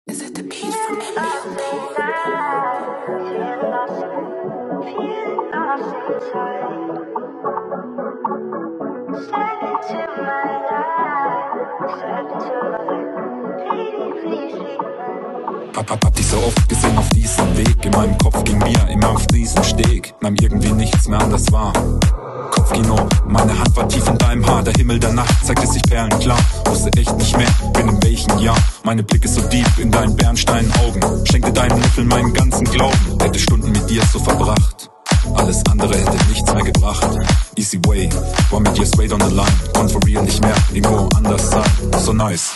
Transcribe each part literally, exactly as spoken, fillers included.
Is it the beat from N B O P? Hab, hab, hab dich so oft gesehen auf diesem Weg. In meinem Kopf ging mir immer auf diesen Steg. Nahm irgendwie nichts mehr anders wahr. Kopfkino, meine Hand war tief in deinem Haar. Der Himmel der Nacht zeigte sich perlenklar. Wusste echt nicht mehr, bin in welchem Jahr. Meine Blicke so deep in deinen bernsteinen Augen. Schenkte deinen Nippeln meinen ganzen Glauben. Hätte Stunden mit dir so verbracht. Alles andere hätte nichts mehr gebracht. Easy way, war mit dir straight on the line. Konnte for real nicht mehr irgendwo anders sein. So nice.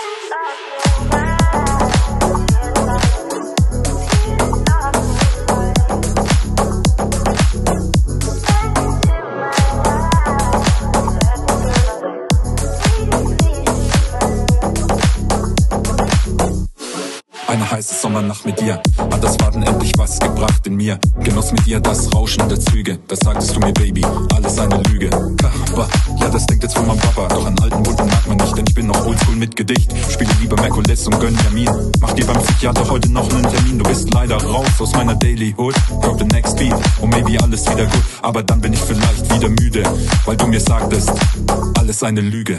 Eine heiße Sommernacht mit dir hat das Warten endlich was gebracht in mir. Genoss mit dir das Rauschen der Züge. Das sagtest du mir, Baby, alles eine Lüge. Aber ja, das denkt jetzt von meinem Papa. Doch an alten Wunden mag man nicht, denn ich bin noch oldschool mit Gedicht. Spiele lieber Merkules und gönn Termin. Mach dir beim Psychiater heute noch einen Termin. Du bist leider raus aus meiner Daily Hood. Drop the next beat und maybe alles wieder gut. Aber dann bin ich vielleicht wieder müde, weil du mir sagtest, alles eine Lüge.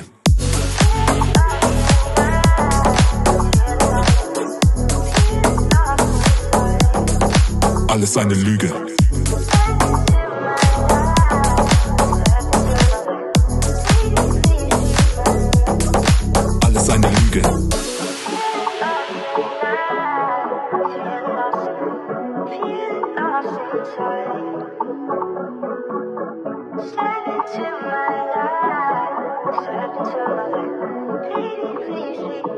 Alles eine Lüge. Alles eine Lüge. Step into my life, step into my life, please, please, please.